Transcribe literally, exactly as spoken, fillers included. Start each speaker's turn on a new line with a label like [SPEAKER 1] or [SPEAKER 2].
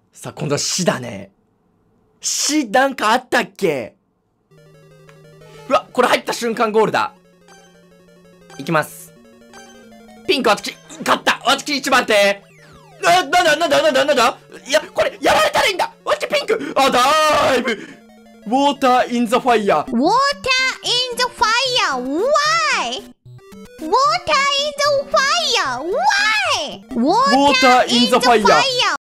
[SPEAKER 1] さあ、今度は死だね。死なんかあったっけ？うわ、これ入った瞬間ゴールだ。いきます。ピンク、私、勝った。私一番手。な、なんだ、なんだ、なんだ、なんだ。いや、これ、やられたらいいんだ。私ピンク。あ、だいぶ。ウォーターインザファイヤー。
[SPEAKER 2] Water in the fire. Why? Water in the fire. Why?
[SPEAKER 1] Water in the fire.